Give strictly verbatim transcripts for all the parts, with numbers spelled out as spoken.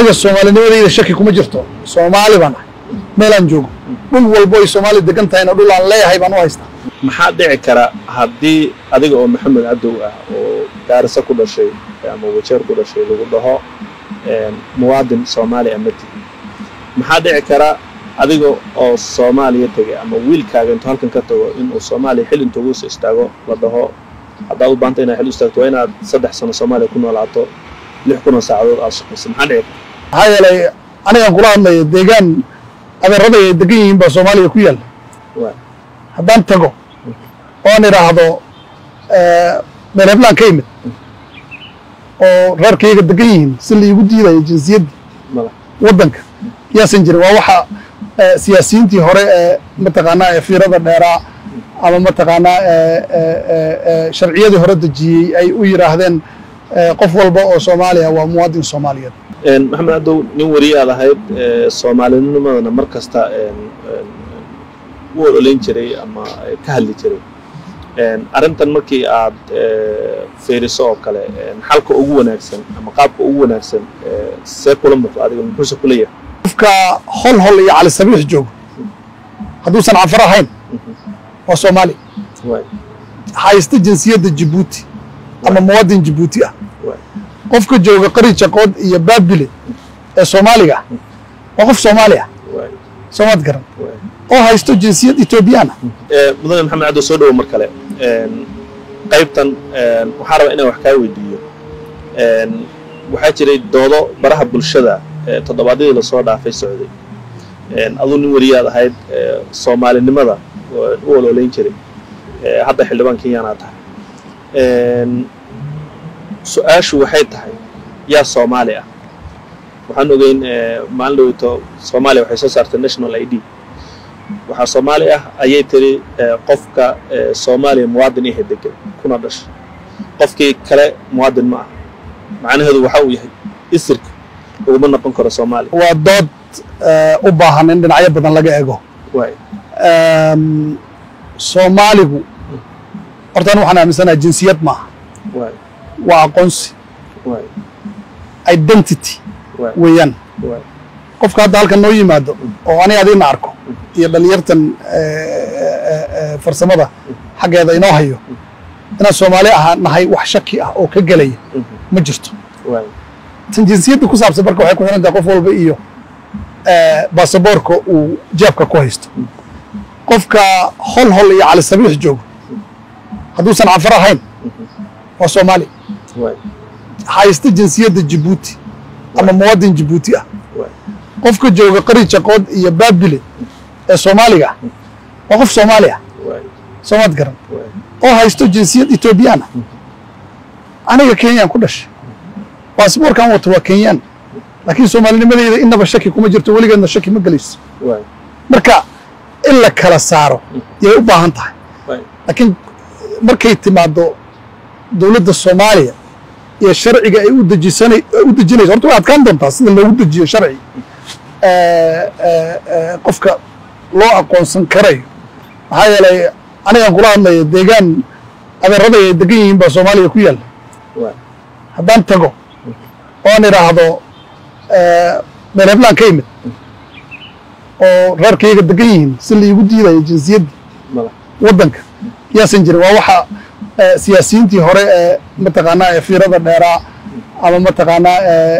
aniga Soomaalinimadayda shaki kuma jirto Soomaali baan meelan joogo dhul walbo ay Soomaali degan tahay dhul aan leeyahay baan u haystaa maxaa dhici kara haddii adiga oo Maxamed Cadow ah oo Gaarisa ku dhashay ama Wajeer ku dhashay lagu dhaho muwaadin Soomaali ama tii maxaa dhici kara adiga oo Soomaaliya tagay ama wiilkaaga inta halkan ka tago in uu Soomaali xil inta ugu soo istaago la dhaho hadda u baantay inay xil istaagto inaad saddex sano Soomaaliya ku noolaato lix kun saacadood aad shaqayso maxaa dhici kara hay'alay aniga kula hadlay deegaan adeerada ay degan yihiin ba Soomaaliya ku yaal haddaan tago oo niraahdo ee meelablaan ka yimid oo reerkayga degan yihiin si la igu diiday jinsiyad wadanka yaasan jirin waa waxa siyaasiyiintii hore ee mataqaanaa ee fiirada dheeraa ama mataqaanaa ee sharciyadii hore dejiyay ay u yiraahdeen qof walba oo Soomaaliya waa muwaadin Soomaaliyeed een Maxamed Cadow nin wariyaad ahayd Soomaalinimadana markasta een wuu oleen jiray ama ka hadli jiray een arintan markii aad fiiriso oo kale een xalka ugu wanaagsan ama qaabka ugu wanaagsan see kula muuqdo adiga muxuu ku leeyahay qofka hol hol iyo cali sabiix joogo hadduusan cafar ahayn waa Soomaali haysta jinsiyadda Djibouti ama muwaadin Djibouti ah qofka jooga qariiqa qood iyo Baabile ee Soomaaliga waa qof Soomaali ah Soomaad garan oo haysto jinsiyad Ethiopian ee mudane Maxamed Cadow soo dhaw mar kale een qaybtan een waxa raba inaan wax ka weydiiyo een waxa jiray doodo baraha bulshada ee toddobaadii la soo dhaafay Socday een adoo nin wariyaad ahayd Soomaalinimada oo ololeyn jiray ee hadda xildhibaan Kenyan ah tahay een su'aashu waxay tahay yaa Soomaali ah waxaan ogeyn maalin dhawto Soomaaliya waxay soo saartay national I D waxa Soomaali ah ayay tiri qofka Soomaaliya muwaadin ah degan kuna dhashay qofkii kale muwaadin ma ah macnaheedu waxa uu yahay isirka ugu noqon karo Soomaali waa dood u baahan in dhinacyo badan laga eego way um Soomaaligu hortaan waxaan aaminsanahay jinsiyad ma way waa aqoonsi way identity way weeyaan way qofka hadda halkan noo yimaado oo aniga adina arko iyo dhalinyartan farsamada xageeda inoo hayo inaan Soomaali ahaan nahay wax shaki ah oo ka galay ma jirto way tan jinsiyadda ku saabsan marka waxay ku xiran tahay qof walba iyo ee baasaboorka uu jeebka ku haysto qofka hol hol iyo cali sabiix joogo hadduusan cafar ahayn waa Soomaali way haysta jinsiyadda Djibouti ama muwaadin Djibouti ah qofka jooga qariiqa qood iyo Baabile ee Soomaaliga waa qof Soomaali ah Soomaad garan oo haysto jinsiyad Ethiopian aniga Kenyan ku dhashay baasaboorkan wato waa Kenyan laakiin Soomaalinimadayda inaba shaki kuma jirto waligeedna shaki ma galayso marka in la kala saaro yay u baahan tahay laakiin markay timaado dawladda Soomaaliya iyo sharciga ay u dejisanay u dejinayso horta waad kan doontaa sida loogu dejiyo sharci ee ee qofka loo aqoonsan karay maxaa yeelay aniga kula hadlay deegaan adeerada ay degan yihiin ba Soomaaliya ku yaal haddaan tago oo niraahdo ee meelablaan ka yimid oo reerkayga degan yihiin si la igu diiday jinsiyad wadanka yaasan jirin waa waxa siyaasiyiintii hore ee mataqaanaa ee fiirada dheeraa ama mataqaanaa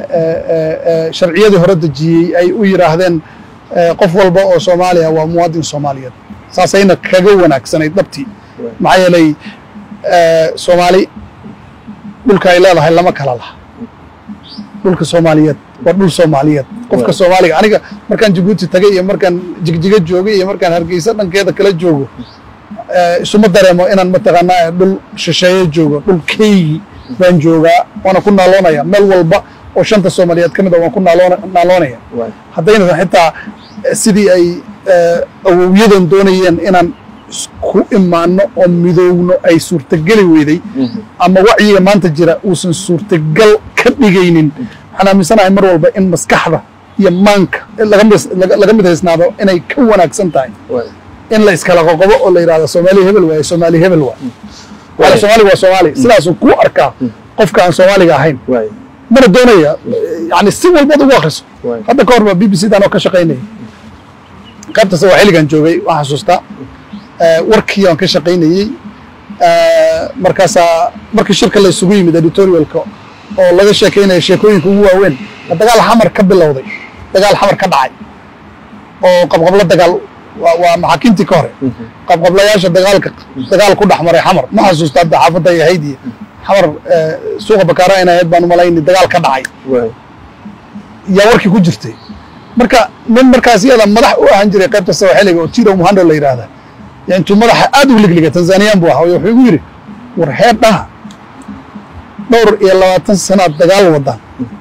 ee sharciyadii hore dejiyay ay u yiraahdeen qof walba oo Soomaaliya waa muwaadin Soomaaliyeed saasayna kaga wanaagsanay dabti maxaa yeelay Soomaali dhulka ay leedahay lama kala laha dhulka Soomaaliyeed waa dhul Soomaaliyeed qofka Soomaaliga aniga markaan Djibouti tagay iyo markaan Jigjiga joogay iyo markaan Hargeysa dhankeeda kala joogo isuma dareemo inaan mataqaanaa dhul shisheeye joogo dhulkaygi baan joogaa wana ku naaloonaya meel walba oo shanta Soomaaliyeed kamid ah waan ku naaloonaya haddayna xitaa sidii ay awowyadan doonayeen inaan ku imaano oo midoowno ay suurtagali weyday ama wacyiga maanta jira uusan suurtagal ka dhigaynin waxaan aaminsanahay mar walba in maskaxda iyo maanka laga mid haysnaado inay ka wanaagsan tahay in la iskala qoqobo oo la yiraahdo Soomaali hebel waa Soomaali hebel waa wala Soomaali waa Soomaali sidaas ku arkaa qofka aan Soomaaliga ahayn mana doonaya yani si walbaad ugu akhriso hadda ka hor baa b b c dan oo ka shaqaynayay qaybtaas waa xilligan joogay waxaan xasuustaa warkii aan ka shaqaynayey markaasaa markii shirka la isugu yimid editorialka oo laga sheekaynaya sheekooyinka ugu waaweyn dagaal xamar ka bilowday dagaal xamar ka dhacay oo qabqablo dagaal waa maxaakiintii ka hore qabqablayaasha dagaalka dagaal ku dhex maray xamar ma xasuusta hadda xaafadda ay ahayd iyo xamar suuqa bakaara in ahayd baan umalayni dagaal ka dhacay yaa warkii ku jirtay marka nin markaas iyada madax u ahaan jiray qaybta sawaaxiliga oo tiro muhando la yidhaahda yaa intuu madaxa aad u ligligay tanzaniyaan buu ahaa wuxuu igu yidhi war heer dhaha dhowr iyo labaatan sanaad dagaal wadaan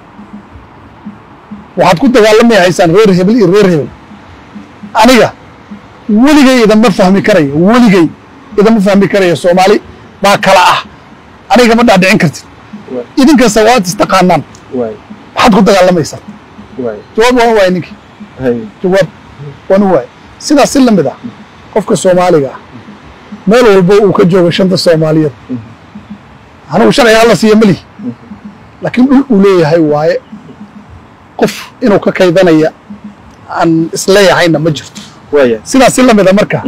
waxaad ku dagaalamaya haysaan reer hebel iyo reer hebel aniga weligay idama fahmi karayo weligay idama fahmi karayo soomaali baa kala ah aniga ma dhaadhicin kartid idinkasta waad istaqaanaan maxaad ku dagaalamaysaa jawaab waan waay ninkii jawaab waan waay sidaas si lamid ah qofka soomaaliga ah meel walbo uu ka joogo shanta soomaaliyeed anugu sharciga alla siiya malihi laakiin dhul uu leeyahay waaye qof inuu ka kaydanaya aan isleeyahayna ma jirto sidaas si lamid a marka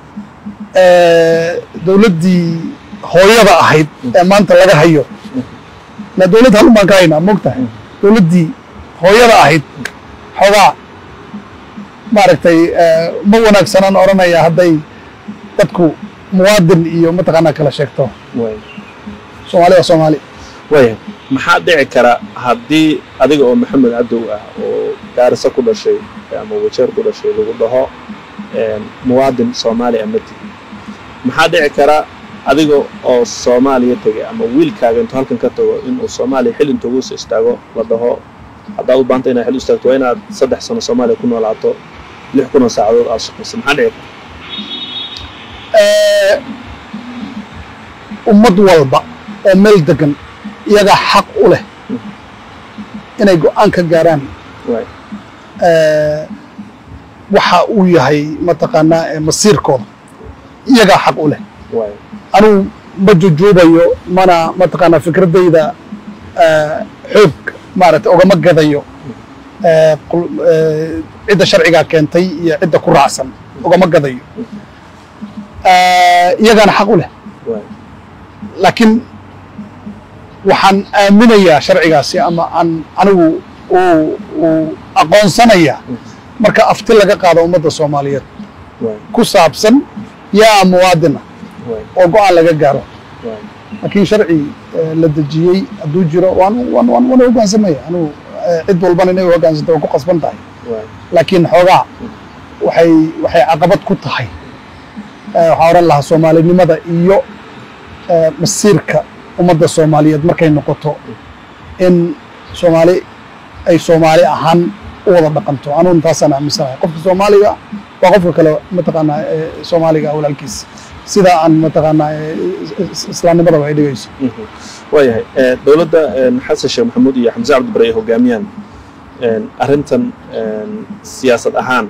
dowladdii hooyada ahayd ee maanta laga hayo na dowladd halun baan ka haynaa moogtahay dowladdii hooyada ahayd xoogaa maaragtay ma wanaagsanaan odhanaya hadday dadku muwaadin iyo mataqaanaa kala sheegto soomaali waa soomaali waya maxaa dhici kara haddii adiga oo maxamed cadow ah oo gaarisa ku dhashay ama wajeer ku dhashay lagu dhaho muwaadin soomaali ama tigi maxaa dhici kara adiga oo soomaaliya tegay ama wiilkaaga intuu halkan ka tago inuu soomaaliya xil intuu ugu soo istaago la dhaho haddaad u baanta inaad xil u istaagto waa inaad saddex sano soomaaliya ku noolaato lix kun oo saacadood aad shaqayso maxaa dhici kara ummad walba oo meel degan iyagaa xaq u leh inay go'aan ka gaaraan waxa uu yahay mataqaanaa masiirkooda iyagaa xaq u leh anuu ma jujuubayo mana mataqaanaa fikradayda xoog maaragtay ogama gadayo cidda sharcigaa keentay iyo cidda ku raacsan ogama gadayo iyagaana xaq u leh laakiin waxaan aaminayaa sharcigaasi ama aan anigu uu aqoonsanayaa marka afti laga qaado ummadda soomaaliyeed ku saabsan yaa muwaadina oo go'aan laga gaaro laakiin sharci la dejiyey hadduu jiro waan waan waan wana hoggaansamaya anigu cid walbana inay hoggaansanta waan ku qasban tahay laakiin xoogaa waxay waxay caqabad ku tahay waxaa odhan lahaa soomaalinimada iyo masiirka ummadda soomaaliyeed markay noqoto in soomaali ay soomaali ahaan u wada dhaqanto anugu intaasaan aaminsanahay qofka soomaaliga waa qofka kale mataqaanaa soomaaliga walaalkiis sida aan mataqaanaa islaamnimadaba ay dhigayso waayahay dowladda xasan sheekh maxamuud iyo xamse cabdibare ay hogaamiyaan arrintan siyaasad ahaan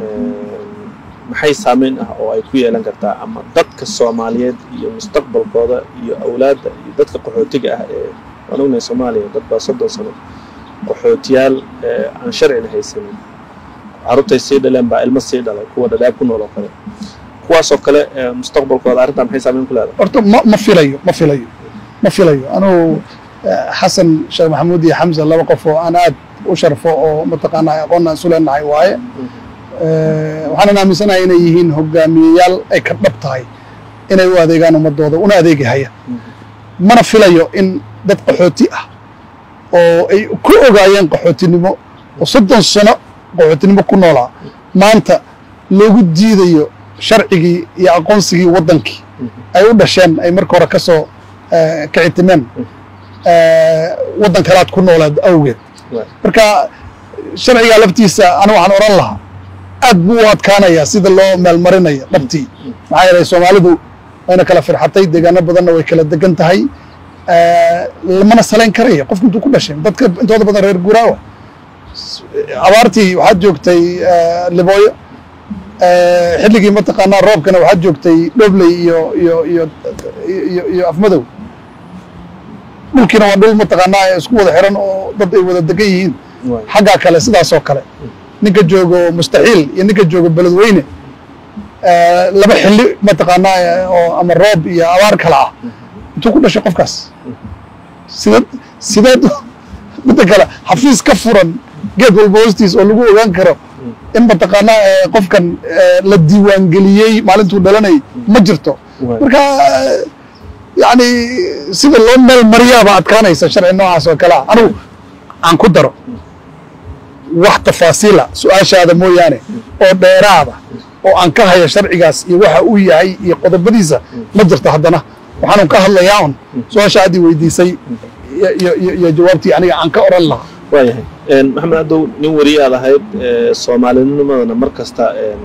maxay saameyn ah oo ay ku yeelan kartaa ama dadka soomaaliyeed iyo mustaqbalkooda iyo awlaadda iyo dadka qaxootiga ah ee waan ognahay soomaaliya dad baa soddon sano qaxootiyaal aan sharcina haysanin carruurtay sii dhaleen baa ilmo sii dhalay kuwa dhadhaab ku nool oo kale kuwaasoo kale mustaqbalkooda arrintan maxay saameyn ku leedahay horta ma ma filayo ma filayo ma filayo anugu xasan sheekh maxamuud iyo xamse laba qof oo aan aad u sharfo oo mataqaanaa aqoonnaan isu leenahay waaye waxaanan aaminsanahay inay yihiin hogaamiyeyaal ay ka dhab tahay inay u adeegaan ummadooda una adeegi haya mana filayo in dad qaxooti ah oo ay ku ogaayeen qaxootinimo oo soddon sano qaxootinimo ku noolaa maanta loogu diidayo sharcigii iyo aqoonsigii waddankii ay u dhasheen ay marka hore ka soo kicitimeen waddan kalaad ku noolaad awgeed marka sharcigaa laftiisa anu waxaan odhan lahaa aad buu u adkaanayaa sida loo meelmarinayo dhabtii maxaa yeelay soomaalidu wayna kala firxatay deegaano badanna way kala degan tahay lamana salayn karaya qofku intuu ku dhashay dadka intooda badan reer guuraawa abaartii waxaad joogtay libooyo xilligii mataqaanaa roobkana waxaad joogtay dhobley iyo iyo iyo iyo iyo afmadow dhulkiina waa dhul mataqaanaa isku wada xiran oo dad ay wada degan yihiin xaggaa kale sidaas oo kale ninka joogo mustaxiil iyo ninka joogo beledweyne laba xilli mataqaanaa oo ama roob iyo abaar kale ah intuu ku dhashay qofkaas sideed sideed midda kale xafiis ka furan geed walba hoostiis oo lagu ogaan karo in mataqaanaa qofkan la diiwaangeliyey maalintuu dhalanayay ma jirto marka yani sida loo meel mariyaaba adkaanaysa sharci noocaas oo kale ah anigu aan ku daro wax tafaasiila su-aashaada mooyaane oo dheeraada oo aan ka haya sharcigaas iyo waxa uu yahay iyo qodobadiisa ma jirto haddana waxaanu ka hadlayaa un su-aasha aad i weydiisay iyo jawaabtii aniga aan ka oran lahaa waayahay maxamed Cadow nin wariye aad ahayd Soomaalinimadana mar kasta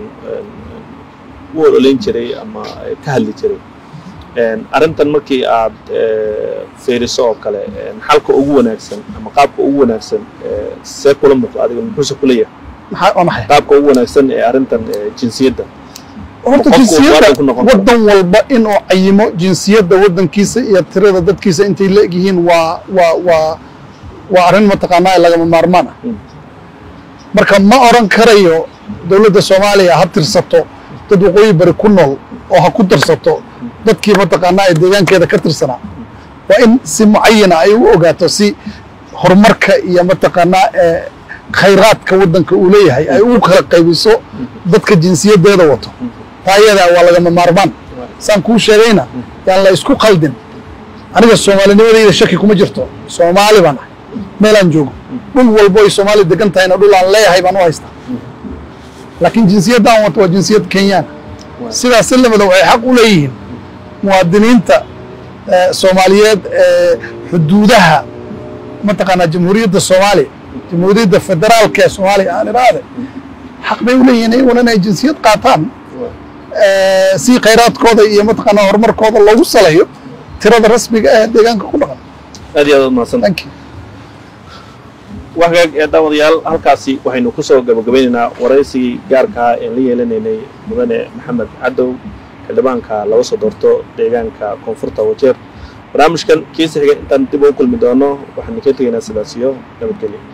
u ololayn jiray ama ka hadli jiray arrintan markii aad fiiriso oo kale xalka ugu wanaagsan ama qaabka ugu wanaagsan see kula muuqdo adiga muxuu ku leeyahay maxaa maxay qaabka ugu wanaagsan ee arrintan jinsiyadda horta jinsiyadda waddan walba inuu cayimo jinsiyadda waddankiisa iyo tirada dadkiisa intay la egyihiin waa waa waa waa arrin mataqaanaa lagama maarmaan ah marka ma oran karayo dowladda Soomaaliya ha tirsato dad waqooyi bari ku nool oo ha ku darsato dadkii mataqaanaa deegaankeeda ka tirsanaa waa in si mucayana ay u ogaato si horumarka iyo mataqaanaa khayraadka waddanka uu leeyahay ay u kala qaybiso dadka jinsiyadeeda wato taayada waa lagama maarmaan saan kuu sheegayna yaan la isku qaldin aniga Soomaalinimadayda shaki kuma jirto Soomaali baan ahay meelaan joogo dhul walbo ay Soomaali degan tahayna dhul aan leeyahay baan u haystaa laakiin jinsiyaddan wato waa jinsiyad Kenyaan sidaas lamada waxay xaq u leeyihiin muwaadiniinta Soomaaliyeed xuduudaha mataqaanaa jamhuuriyadda Soomaaliya jamhuuriyadda federaalka ee Soomaaliya aan iraade xaq bay u leeyihiin inay jinsiyad qaataan si khayraadkooda iyo mataqaanaa horumarkooda loogu salayo tirada rasmiga ah deegaanka ku dhaqan aad iyo aad mahadsan thank you waxaag ee daawadayaal halkaasi waxaynu ku soo gabagabaynaynaa waraysigii gaarka ah ee la yeelanaynay mudane Maxamed Cadow xildhibaanka laga soo doorto deegaanka koonfurta Wajeer barnaamijkan kiisa xiga intaan dib u kulmi doono waxaan ka tegaynaa sidaas iyo nabadgelyo